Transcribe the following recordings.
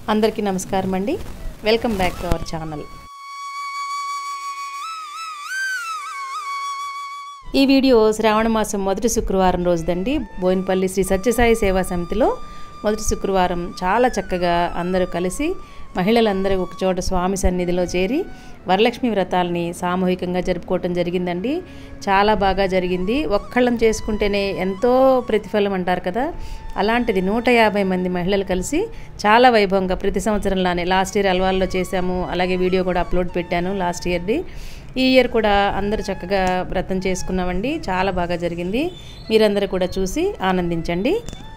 అందరికీ నమస్కారం అండి. Welcome back to our channel. ఈ వీడియో శ్రావణ మాసం మొదటి శుక్రవారం రోజుదండి. బోయినపల్లి శ్రీ సత్యసాయి సేవా సమితిలో మొదటి శుక్రవారం చాలా చక్కగా అందరూ కలిసి మహిళలందరూ ఒక చోట స్వామి సన్నిధిలో చేరి వరలక్ష్మి వ్రతాలని సామూహికంగా జరుపుకోవటం జరిగిందండి. చాలా బాగా జరిగింది. ఒక్కళ్ళం చేసుకుంటేనే ఎంతో ప్రతిఫలం అంటారు కదా, అలాంటిది 150 మంది మహిళలు కలిసి చాలా వైభవంగా ప్రతి సంవత్సరంలానే లాస్ట్ ఇయర్ అల్వాల్లో చేశాము. అలాగే వీడియో కూడా అప్లోడ్ పెట్టాను లాస్ట్ ఇయర్ది. ఈ ఇయర్ కూడా అందరూ చక్కగా వ్రతం చేసుకున్నామండి. చాలా బాగా జరిగింది. మీరందరూ కూడా చూసి ఆనందించండి.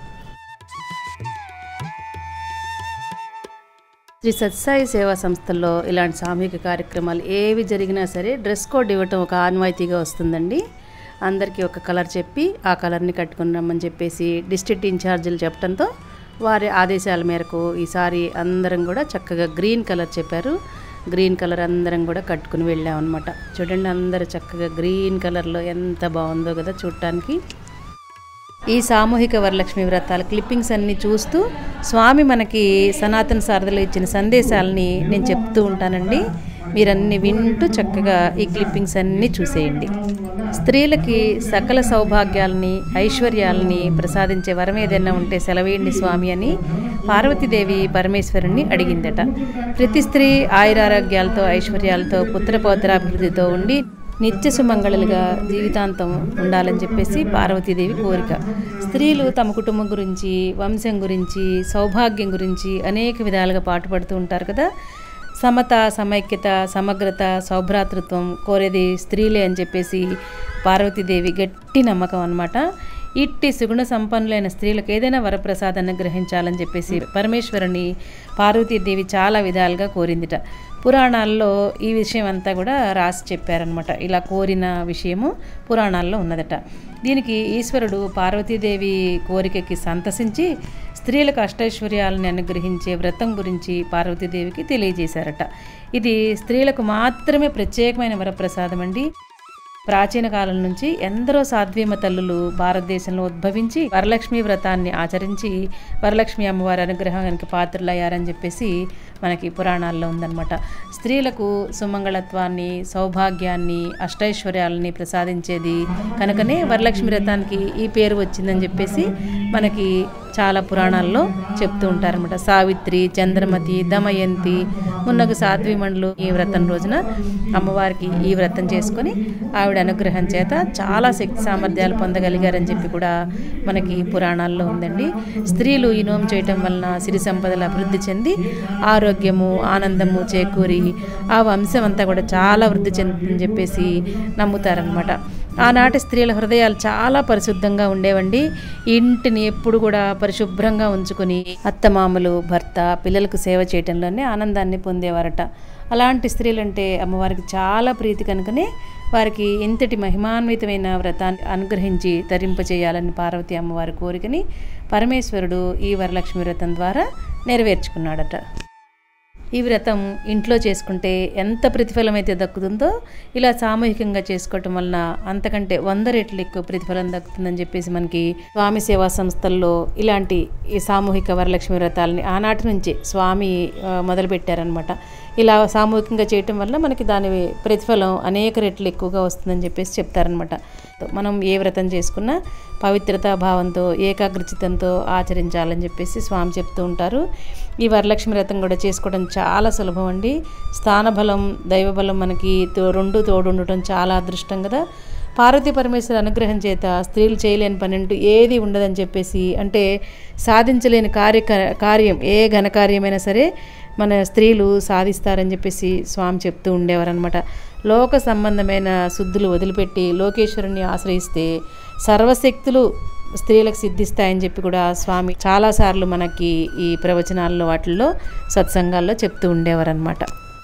శ్రీ సత్యసాయి సేవా సంస్థల్లో ఇలాంటి సామూహిక కార్యక్రమాలు ఏవి జరిగినా సరే డ్రెస్ కోడ్ ఇవ్వటం ఒక ఆనవాయితీగా వస్తుందండి. అందరికీ ఒక కలర్ చెప్పి ఆ కలర్ని కట్టుకుని రమ్మని చెప్పేసి డిస్ట్రిక్ట్ ఇన్ఛార్జీలు చెప్పడంతో వారి ఆదేశాల మేరకు ఈసారి అందరం కూడా చక్కగా గ్రీన్ కలర్ చెప్పారు. గ్రీన్ కలర్ అందరం కూడా కట్టుకుని వెళ్ళామన్నమాట. చూడండి, అందరూ చక్కగా గ్రీన్ కలర్లో ఎంత బాగుందో కదా చూడటానికి. ఈ సామూహిక వరలక్ష్మి వ్రతాల క్లిప్పింగ్స్ అన్నీ చూస్తూ స్వామి మనకి సనాతన సారథిలో ఇచ్చిన సందేశాలని నేను చెప్తూ ఉంటానండి. మీరన్నీ వింటూ చక్కగా ఈ క్లిప్పింగ్స్ అన్నీ చూసేయండి. స్త్రీలకి సకల సౌభాగ్యాలని ఐశ్వర్యాలని ప్రసాదించే వరం ఏదైనా ఉంటే సెలవేయండి స్వామి అని పార్వతీదేవి పరమేశ్వరుణ్ణి అడిగిందట. ప్రతి స్త్రీ ఆయురారోగ్యాలతో ఐశ్వర్యాలతో పుత్రపౌత్రాభివృద్ధితో ఉండి నిత్య సుమంగళులుగా జీవితాంతం ఉండాలని చెప్పేసి పార్వతీదేవి కోరిక. స్త్రీలు తమ కుటుంబం గురించి, వంశం గురించి, సౌభాగ్యం గురించి అనేక విధాలుగా పాటుపడుతూ ఉంటారు కదా. సమత, సమైక్యత, సమగ్రత, సౌభ్రాతృత్వం కోరేది స్త్రీలే అని చెప్పేసి పార్వతీదేవి గట్టి నమ్మకం అన్నమాట. ఇట్టి సుగుణ సంపన్నులైన స్త్రీలకు ఏదైనా వరప్రసాదాన్ని గ్రహించాలని చెప్పేసి పరమేశ్వరుని పార్వతీదేవి చాలా విధాలుగా కోరిందిట. పురాణాల్లో ఈ విషయం అంతా కూడా రాసి చెప్పారనమాట. ఇలా కోరిన విషయము పురాణాల్లో ఉన్నదట. దీనికి ఈశ్వరుడు పార్వతీదేవి కోరికకి సంతసించి స్త్రీలకు అష్టైశ్వర్యాలను అనుగ్రహించే వ్రతం గురించి పార్వతీదేవికి తెలియజేశారట. ఇది స్త్రీలకు మాత్రమే ప్రత్యేకమైన వరప్రసాదం అండి. ప్రాచీన కాలం నుంచి ఎందరో సాధ్వీమ తల్లులు భారతదేశంలో ఉద్భవించి వరలక్ష్మి వ్రతాన్ని ఆచరించి వరలక్ష్మి అమ్మవారి అనుగ్రహానికి పాత్రలయ్యారని చెప్పేసి మనకి పురాణాల్లో ఉందన్నమాట. స్త్రీలకు సుమంగళత్వాన్ని, సౌభాగ్యాన్ని, అష్టైశ్వర్యాలని ప్రసాదించేది కనుకనే వరలక్ష్మి వ్రతానికి ఈ పేరు వచ్చిందని చెప్పేసి మనకి చాలా పురాణాల్లో చెప్తూ ఉంటారనమాట. సావిత్రి, చంద్రమతి, దమయంతి మున్నగు సాధ్వీమణులు ఈ వ్రతం రోజున అమ్మవారికి ఈ వ్రతం చేసుకొని ఆవిడ అనుగ్రహం చేత చాలా శక్తి సామర్థ్యాలు పొందగలిగారని చెప్పి కూడా మనకి పురాణాల్లో ఉందండి. స్త్రీలు ఈ నోము చేయటం వలన సిరి సంపదలు అభివృద్ధి చెంది ఆరోగ్యము, ఆనందము చేకూరి ఆ వంశం అంతా కూడా చాలా వృద్ధి చెందుతుందని చెప్పేసి నమ్ముతారనమాట. ఆనాటి స్త్రీల హృదయాలు చాలా పరిశుద్ధంగా ఉండేవండి. ఇంటిని ఎప్పుడు కూడా పరిశుభ్రంగా ఉంచుకొని అత్తమామలు, భర్త, పిల్లలకు సేవ చేయటంలోనే ఆనందాన్ని పొందేవారట. అలాంటి స్త్రీలంటే అమ్మవారికి చాలా ప్రీతి కనుకనే వారికి ఇంతటి మహిమాన్వితమైన వ్రతాన్ని అనుగ్రహించి తరింపచేయాలని పార్వతీ అమ్మవారి కోరికని పరమేశ్వరుడు ఈ వరలక్ష్మి వ్రతం ద్వారా నెరవేర్చుకున్నాడట. ఈ వ్రతం ఇంట్లో చేసుకుంటే ఎంత ప్రతిఫలం అయితే దక్కుతుందో ఇలా సామూహికంగా చేసుకోవటం వలన అంతకంటే 100 రెట్లు ఎక్కువ ప్రతిఫలం దక్కుతుందని చెప్పేసి మనకి స్వామి సేవా సంస్థల్లో ఇలాంటి ఈ సామూహిక వరలక్ష్మి వ్రతాలని ఆనాటి నుంచి స్వామి మొదలుపెట్టారనమాట. ఇలా సామూహికంగా చేయటం వల్ల మనకి దాని ప్రతిఫలం అనేక రెట్లు ఎక్కువగా వస్తుందని చెప్పేసి చెప్తారనమాట. మనం ఏ వ్రతం చేసుకున్నా పవిత్రతా భావంతో, ఏకాగ్రచితంతో ఆచరించాలని చెప్పేసి స్వామి చెప్తూ ఉంటారు. ఈ వరలక్ష్మి వ్రతం కూడా చేసుకోవడం చాలా సులభం అండి. స్థానబలం, దైవబలం మనకి రెండు తోడుండటం చాలా అదృష్టం కదా. పార్వతీ పరమేశ్వర అనుగ్రహం చేత స్త్రీలు చేయలేని పని అంటూ ఏది ఉండదని చెప్పేసి, అంటే సాధించలేని కార్యం ఏ ఘనకార్యమైనా సరే మన స్త్రీలు సాధిస్తారని చెప్పేసి స్వామి చెప్తూ ఉండేవారనమాట. లోక సంబంధమైన శుద్ధులు వదిలిపెట్టి లోకేశ్వరుని ఆశ్రయిస్తే సర్వశక్తులు స్త్రీలకు సిద్ధిస్తాయని చెప్పి కూడా స్వామి చాలాసార్లు మనకి ఈ ప్రవచనాల్లో వాటిల్లో సత్సంగాల్లో చెప్తూ ఉండేవారనమాట.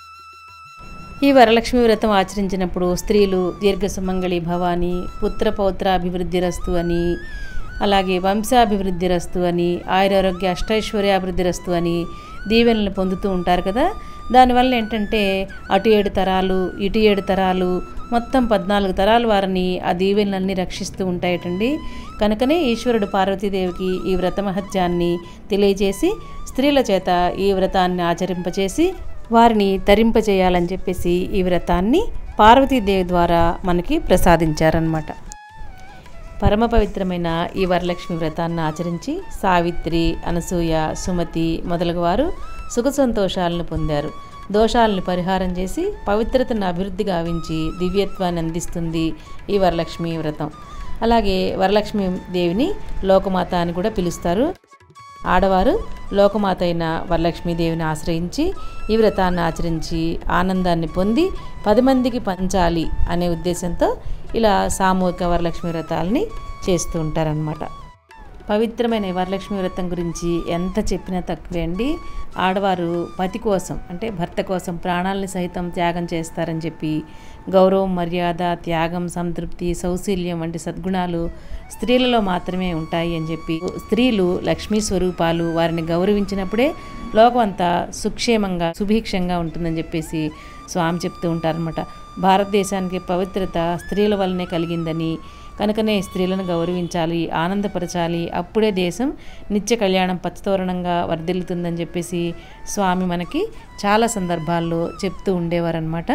ఈ వరలక్ష్మి వ్రతం ఆచరించినప్పుడు స్త్రీలు దీర్ఘ సుమంగళి భవాని, పుత్ర పౌత్ర అభివృద్ధి రస్తు అని, అలాగే వంశాభివృద్ధి రస్తు అని, ఆయురారోగ్య అష్టైశ్వర్యాభివృద్ధి రస్తు అని దీవెనలు పొందుతూ ఉంటారు కదా. దానివల్ల ఏంటంటే అటు 7 తరాలు ఇటు 7 తరాలు మొత్తం 14 తరాల వారిని ఆ దీవెనలన్నీ రక్షిస్తూ ఉంటాయటండి. కనుకనే ఈశ్వరుడు పార్వతీదేవికి ఈ వ్రత మహత్యాన్ని తెలియజేసి స్త్రీల చేత ఈ వ్రతాన్ని ఆచరింపచేసి వారిని తరింపచేయాలని చెప్పేసి ఈ వ్రతాన్ని పార్వతీదేవి ద్వారా మనకి ప్రసాదించారన్నమాట. పరమ పవిత్రమైన ఈ వరలక్ష్మి వ్రతాన్ని ఆచరించి సావిత్రి, అనసూయ, సుమతి మొదలగు వారు సుఖ సంతోషాలను పొందారు. దోషాలను పరిహారం చేసి పవిత్రతను అభివృద్ధి గావించి దివ్యత్వాన్ని అందిస్తుంది ఈ వరలక్ష్మి వ్రతం. అలాగే వరలక్ష్మి దేవిని లోకమాత అని కూడా పిలుస్తారు. ఆడవారు లోకమాత అయిన వరలక్ష్మీదేవిని ఆశ్రయించి ఈ వ్రతాన్ని ఆచరించి ఆనందాన్ని పొంది 10 మందికి పంచాలి అనే ఉద్దేశంతో ఇలా సామూహిక వరలక్ష్మి వ్రతాలని చేస్తూ ఉంటారనమాట. పవిత్రమైన వరలక్ష్మి వ్రతం గురించి ఎంత చెప్పినా తక్కువే అండి. ఆడవారు పతి కోసం అంటే భర్త కోసం ప్రాణాలని సహితం త్యాగం చేస్తారని చెప్పి గౌరవం, మర్యాద, త్యాగం, సంతృప్తి, సౌశీల్యం వంటి సద్గుణాలు స్త్రీలలో మాత్రమే ఉంటాయి అని చెప్పి స్త్రీలు లక్ష్మీ స్వరూపాలు, వారిని గౌరవించినప్పుడే లోకం అంతా సుక్షేమంగా సుభిక్షంగా ఉంటుందని చెప్పేసి స్వామి చెప్తూ ఉంటారనమాట. భారతదేశానికి పవిత్రత స్త్రీల వల్లనే కలిగిందని, కనుకనే స్త్రీలను గౌరవించాలి, ఆనందపరచాలి, అప్పుడే దేశం నిత్య కళ్యాణం పచ్చతోరణంగా వర్ధిల్లుతుందని చెప్పేసి స్వామి మనకి చాలా సందర్భాల్లో చెప్తూ ఉండేవారనమాట.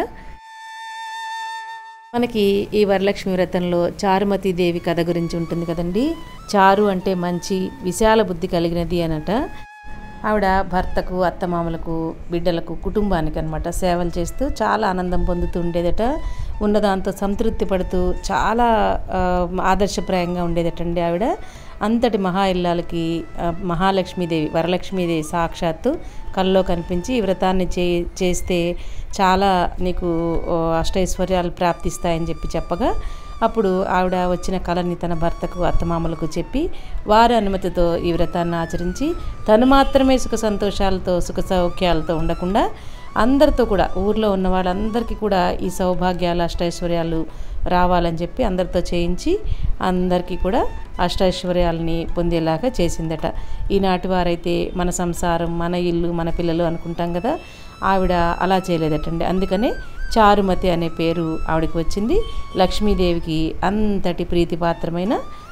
మనకి ఈ వరలక్ష్మి వ్రతంలో చారుమతి దేవి కథ గురించి ఉంటుంది కదండి. చారు అంటే మంచి, విశాల బుద్ధి కలిగినది అనట. ఆవిడ భర్తకు, అత్తమామలకు, బిడ్డలకు, కుటుంబానికి అనమాట సేవలు చేస్తూ చాలా ఆనందం పొందుతూ ఉండేదట. ఉన్నదాంతో సంతృప్తి పడుతూ చాలా ఆదర్శప్రాయంగా ఉండేదటండి ఆవిడ. అంతటి మహా ఇల్లాలకి మహాలక్ష్మీదేవి, వరలక్ష్మీదేవి సాక్షాత్తు కల్లో కనిపించి ఈ వ్రతాన్ని చేస్తే చాలా నీకు అష్టైశ్వర్యాలు ప్రాప్తిస్తాయని చెప్పగా అప్పుడు ఆవిడ వచ్చిన కళని తన భర్తకు, అత్తమామలకు చెప్పి వారి అనుమతితో ఈ వ్రతాన్ని ఆచరించి తను మాత్రమే సుఖ సంతోషాలతో, సుఖ సౌఖ్యాలతో ఉండకుండా అందరితో కూడా, ఊర్లో ఉన్న వాళ్ళందరికీ కూడా ఈ సౌభాగ్యాలు, అష్టైశ్వర్యాలు రావాలని చెప్పి అందరితో చేయించి అందరికీ కూడా అష్టైశ్వర్యాలని పొందేలాగా చేసిందట. ఈనాటి వారైతే మన సంసారం, మన ఇల్లు, మన పిల్లలు అనుకుంటాం కదా, ఆవిడ అలా చేయలేదటండి. అందుకనే చారుమతి అనే పేరు ఆవిడకి వచ్చింది. లక్ష్మీదేవికి అంతటి ప్రీతిపాత్రమైన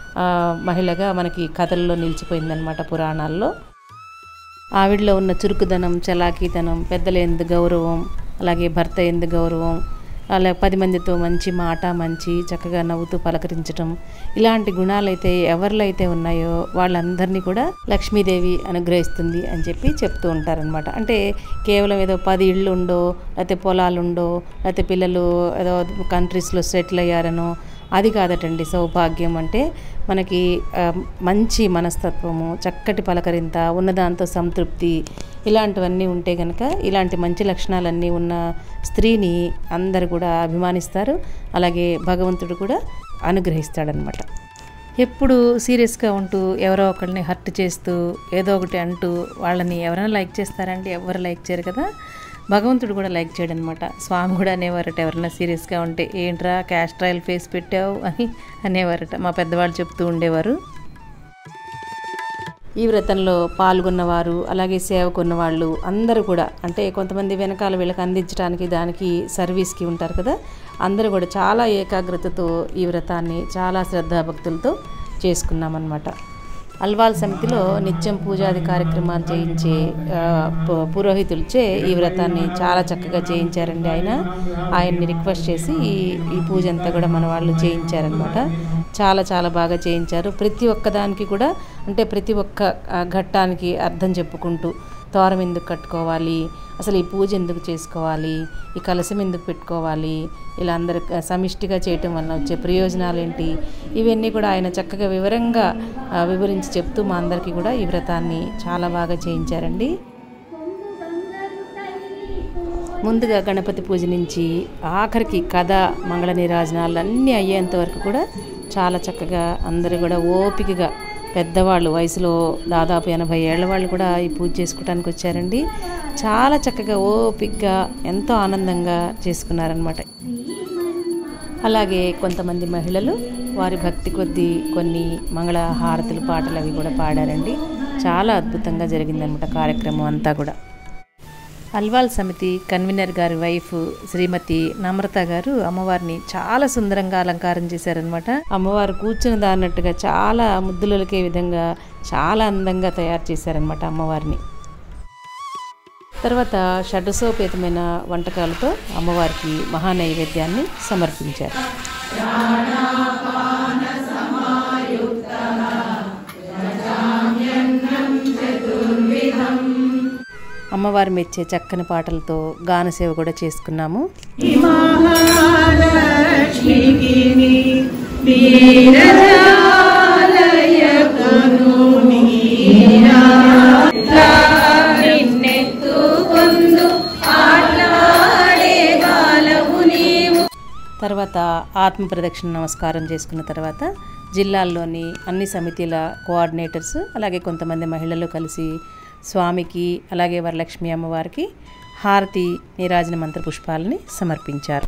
మహిళగా మనకి కథల్లో నిలిచిపోయిందనమాట పురాణాల్లో. ఆవిడలో ఉన్న చురుకుదనం, చలాకీతనం, పెద్దల యందు గౌరవం, అలాగే భర్త యందు గౌరవం, అలా 10 మందితో మంచి మాట, మంచి చక్కగా నవ్వుతూ పలకరించడం, ఇలాంటి గుణాలైతే ఎవరిలో అయితే ఉన్నాయో వాళ్ళందరినీ కూడా లక్ష్మీదేవి అనుగ్రహిస్తుంది అని చెప్పి చెప్తూ ఉంటారనమాట. అంటే కేవలం ఏదో 10 ఇళ్ళు ఉండో, లేకపోతే పొలాలు ఉండో, లేకపోతే పిల్లలు ఏదో కంట్రీస్లో సెటిల్ అయ్యారనో అది కాదటండి సౌభాగ్యం అంటే. మనకి మంచి మనస్తత్వము, చక్కటి పలకరింత, ఉన్నదాంతో సంతృప్తి, ఇలాంటివన్నీ ఉంటే కనుక ఇలాంటి మంచి లక్షణాలన్నీ ఉన్న స్త్రీని అందరు కూడా అభిమానిస్తారు. అలాగే భగవంతుడు కూడా అనుగ్రహిస్తాడనమాట. ఎప్పుడు సీరియస్గా ఉంటూ ఎవరో ఒకరిని హర్ట్ చేస్తూ ఏదో ఒకటి అంటూ వాళ్ళని ఎవరైనా లైక్ చేస్తారండి? ఎవరు లైక్ చేయరు కదా. భగవంతుడు కూడా లైక్ చేయడు అనమాట. స్వామి కూడా అనేవారట ఎవరైనా సీరియస్గా ఉంటే, ఏంట్రా క్యాస్ట్రాయిల్ ఫేస్ పెట్టావు అని అనేవారట. మా పెద్దవాళ్ళు చెప్తూ ఉండేవారు. ఈ వ్రతంలో పాల్గొన్నవారు, అలాగే సేవకున్న వాళ్ళు అందరూ కూడా, అంటే కొంతమంది వెనకాల వీళ్ళకి అందించడానికి దానికి సర్వీస్కి ఉంటారు కదా, అందరూ కూడా చాలా ఏకాగ్రతతో ఈ వ్రతాన్ని చాలా శ్రద్ధాభక్తులతో చేసుకున్నామన్నమాట. అల్వాల్ సమితిలో నిత్యం పూజాది కార్యక్రమాలు చేయించే పురోహితులచే ఈ వ్రతాన్ని చాలా చక్కగా చేయించారండి. ఆయన్ని రిక్వెస్ట్ చేసి ఈ పూజ అంతా కూడా మన వాళ్ళు చేయించారనమాట. చాలా చాలా బాగా చేయించారు. ప్రతి ఒక్కదానికి కూడా, అంటే ప్రతి ఒక్క ఘట్టానికి అర్థం చెప్పుకుంటూ, తోరం ఎందుకు కట్టుకోవాలి, అసలు ఈ పూజ ఎందుకు చేసుకోవాలి, ఈ కలశం ఎందుకు పెట్టుకోవాలి, ఇలా అందరు సమిష్టిగా చేయటం వల్ల వచ్చే ప్రయోజనాలు ఏంటి, ఇవన్నీ కూడా ఆయన చక్కగా వివరంగా వివరించి చెప్తూ మా అందరికీ కూడా ఈ వ్రతాన్ని చాలా బాగా చేయించారండి. ముందుగా గణపతి పూజ నుంచి ఆఖరికి కథ, మంగళ నీరాజనాలు అన్నీ అయ్యేంత వరకు కూడా చాలా చక్కగా అందరూ కూడా ఓపికగా, పెద్దవాళ్ళు వయసులో దాదాపు 80 ఏళ్ల వాళ్ళు కూడా ఈ పూజ చేసుకోవడానికి వచ్చారండి. చాలా చక్కగా ఓపికగా ఎంతో ఆనందంగా చేసుకున్నారనమాట. అలాగే కొంతమంది మహిళలు వారి భక్తి కొద్దీ కొన్ని మంగళ హారతులు పాటలు అవి కూడా పాడారండి. చాలా అద్భుతంగా జరిగిందనమాట కార్యక్రమం అంతా కూడా. అల్వాల్ సమితి కన్వీనర్ గారి వైఫ్ శ్రీమతి నమ్రత గారు అమ్మవారిని చాలా సుందరంగా అలంకారం చేశారనమాట. అమ్మవారు కూర్చుని దాన్నట్టుగా చాలా ముద్దులకే విధంగా చాలా అందంగా తయారు చేశారనమాట అమ్మవారిని. తర్వాత షడ్రసోపేతమైన వంటకాలతో అమ్మవారికి మహానైవేద్యాన్ని సమర్పించారు. అమ్మవారు మెచ్చే చక్కని పాటలతో గానసేవ కూడా చేసుకున్నాము. తర్వాత ఆత్మ ప్రదక్షిణ నమస్కారం చేసుకున్న తర్వాత జిల్లాల్లోని అన్ని సమితిల కోఆర్డినేటర్స్ అలాగే కొంతమంది మహిళలు కలిసి స్వామికి అలాగే వరలక్ష్మి అమ్మవారికి హారతి నీరాజన మంత్ర పుష్పాలని సమర్పించారు.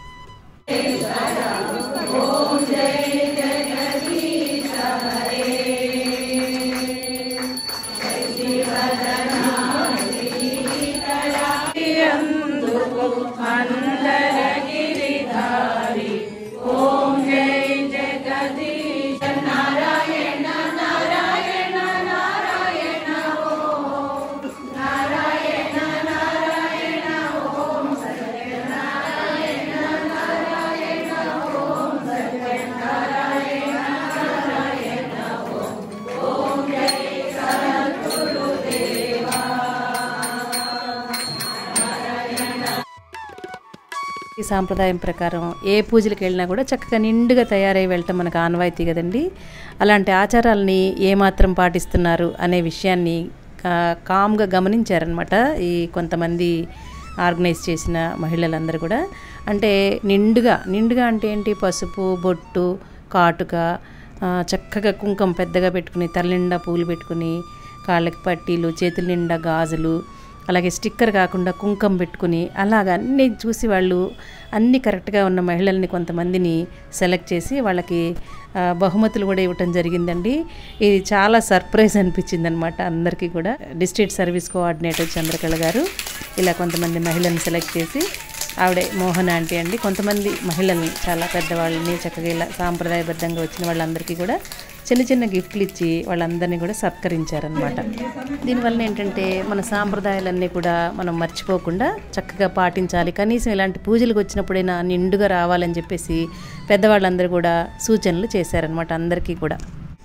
ఈ సాంప్రదాయం ప్రకారం ఏ పూజలకు వెళ్ళినా కూడా చక్కగా నిండుగా తయారై వెళ్ళటం మనకు ఆనవాయితీ కదండి. అలాంటి ఆచారాలని ఏమాత్రం పాటిస్తున్నారు అనే విషయాన్ని కామ్గా గమనించారనమాట ఈ కొంతమంది ఆర్గనైజ్ చేసిన మహిళలందరూ కూడా. అంటే నిండుగా అంటే ఏంటి, పసుపు బొట్టు కాటుక చక్కగా కుంకుమ పెద్దగా పెట్టుకుని తల నిండా పూలు పెట్టుకుని కాళ్ళకి పట్టీలు చేతుల నిండా గాజులు అలాగే స్టిక్కర్ కాకుండా కుంకుమ పెట్టుకుని అలాగా అన్నీ చూసి వాళ్ళు అన్నీ కరెక్ట్గా ఉన్న మహిళల్ని కొంతమందిని సెలెక్ట్ చేసి వాళ్ళకి బహుమతులు కూడా ఇవ్వటం జరిగిందండి. ఇది చాలా సర్ప్రైజ్ అనిపించింది అనమాట అందరికీ కూడా. డిస్ట్రిక్ట్ సర్వీస్ కోఆర్డినేటర్ చంద్రకళ గారు ఇలా కొంతమంది మహిళల్ని సెలెక్ట్ చేసి, ఆవిడే మోహన్ ఆంటీ అండి, కొంతమంది మహిళల్ని చాలా పెద్దవాళ్ళని చక్కగా ఇలా సాంప్రదాయబద్ధంగా వచ్చిన వాళ్ళందరికీ కూడా చిన్న చిన్న గిఫ్ట్లు ఇచ్చి వాళ్ళందరినీ కూడా సత్కరించారనమాట. దీనివల్ల ఏంటంటే మన సాంప్రదాయాలన్నీ కూడా మనం మర్చిపోకుండా చక్కగా పాటించాలి, కనీసం ఇలాంటి పూజలకు వచ్చినప్పుడైనా నిండుగా రావాలని చెప్పేసి పెద్దవాళ్ళందరూ కూడా సూచనలు చేశారనమాట అందరికీ కూడా.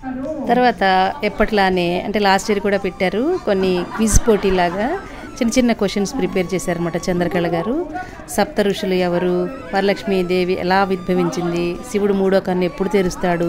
తర్వాత ఎప్పట్లానే అంటే లాస్ట్ ఇయర్ కూడా పెట్టారు కొన్ని క్విజ్ పోటీలాగా చిన్న చిన్న క్వశ్చన్స్ ప్రిపేర్ చేశారనమాట చంద్రకళ గారు. సప్త ఋషులు ఎవరు, వరలక్ష్మీదేవి ఎలా ఉద్భవించింది, శివుడు మూడో కన్ను ఎప్పుడు తెరుస్తాడు,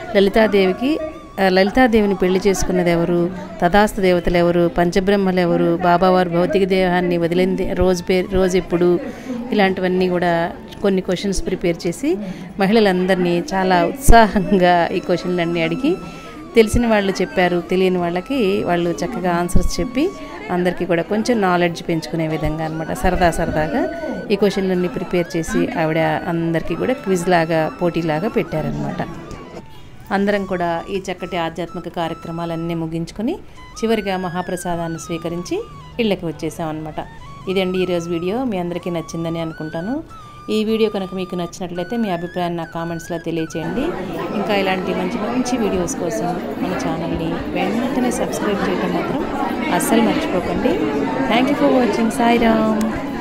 లలితాదేవిని పెళ్లి చేసుకున్నది ఎవరు, తథాస్తు దేవతలు ఎవరు, పంచబ్రహ్మలు ఎవరు, బాబావారు భౌతిక దేహాన్ని వదిలింది రోజు ఎప్పుడు, ఇలాంటివన్నీ కూడా కొన్ని క్వశ్చన్స్ ప్రిపేర్ చేసి మహిళలందరినీ చాలా ఉత్సాహంగా ఈ క్వశ్చన్లన్నీ అడిగి తెలిసిన వాళ్ళు చెప్పారు, తెలియని వాళ్ళకి వాళ్ళు చక్కగా ఆన్సర్స్ చెప్పి అందరికీ కూడా కొంచెం నాలెడ్జ్ పెంచుకునే విధంగా అనమాట సరదాగా ఈ క్వశ్చన్లన్నీ ప్రిపేర్ చేసి ఆవిడ అందరికీ కూడా క్విజ్ లాగా పోటీలాగా పెట్టారనమాట. అందరం కూడా ఈ చక్కటి ఆధ్యాత్మిక కార్యక్రమాలన్నీ ముగించుకొని చివరిగా మహాప్రసాదాన్ని స్వీకరించి ఇళ్ళకి వచ్చేసామన్నమాట. ఇదండి ఈరోజు వీడియో. మీ అందరికీ నచ్చిందని అనుకుంటాను. ఈ వీడియో కనుక మీకు నచ్చినట్లయితే మీ అభిప్రాయాన్ని నా కామెంట్స్లో తెలియచేయండి. ఇంకా ఇలాంటి మంచి వీడియోస్ కోసం మన ఛానల్ని వెంటనే సబ్స్క్రైబ్ చేయడం మాత్రం అస్సలు మర్చిపోకండి. Thank you for watching. Sairam.